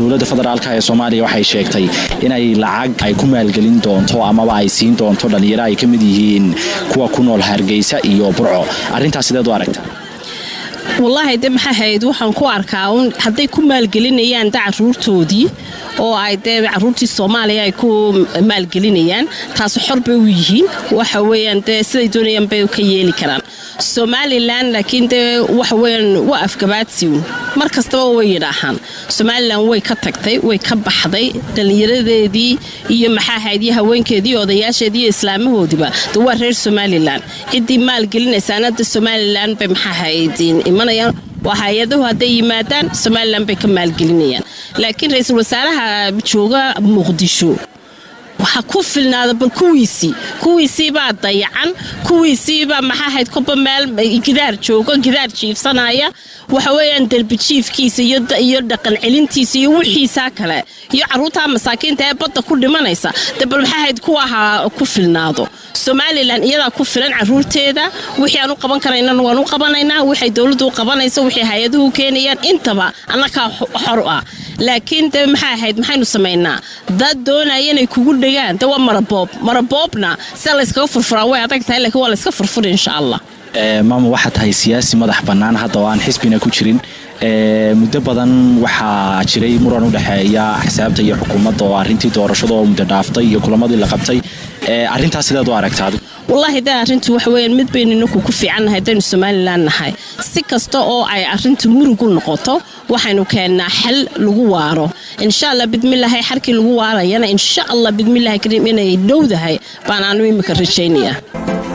dowladda federaalka ee Soomaaliya waxay sheegtay inay lacag ay ku maalgelin doonto ama ay siin doonto dhalinyaro ay kamid yihiin kuwa ku nool Hargeysa iyo Burco arintaas sideed u aragtaa والله ده محاهيد وحن كو أركاون هدي كو مالجلينيان دا عرورتودي أو عيدا عرورتي الصومالية يكو مالجلينيان تاسو حرب ويهين وحويان ده سيدونيان بيو كيالي كران الصومالي لان لكن ده وحويان وقف كبات سيون مركز تبا ويراحان الصومالي لان وي كتكتي وي كبحضي دليرده دي iyo maxaa hay'adaha haweenkeedii odayaasheedii islaamahooda duwar reer Somaliland cidii maal gelinaysaanada Somaliland bay maxaa hay'adiin imanayaan waxayadahu haday yimaadaan Somaliland bay ka maal gelinayaan laakiin ra'iisul wasaaraha jooga Muqdisho waxa ku filnaada bal kuwiisi baa dayacan kuwiisi baa maxaa hayd koba meel gidaar joogo gidaar jiifsanaya waxa weeyaan dalbi jiifkiisa iyo dhaqan celintiisa iyo wixiisa kale iyo caruurta masaakiinta ee badda ku dhimanaysa dabal maxaa hayd kuwaha ku filnaado Somaliland iyada ku filan caruurteeda wixii aanu qaban karayna waanu qabanaynaa wixii dawladdu qabanayso wixii hay'aduhu keenayaan intaba annaka xor ah laakiin maxaa hayd maxaynu sameeynaa dad doonaya inay kugu dhigaan dawa marabobna sala iska furfuraa way adag tahay laakiin waa la iska furfur insha Allah maama waxa tahay siyaasi madax banaan hadda aan xisbina ku jirin muddo badan waxa jiray muran u dhaxeeya xisaabta iyo xukuumadda oo arintii doorashada oo muddo dhaaftay iyo kulamadii la qabtay arintaas sidaad u aragtaa والله ده أرنت وحوين مد بيننا كوفي عنها دين Somaliland هاي سكستو أو أي أرنت مرقول نقطة وحنو كان حل لجواره إن شاء الله بسم الله هاي حركة لجواره يعني إن شاء الله بسم الله كريم إنه يدود هاي بانانوي مكرشينية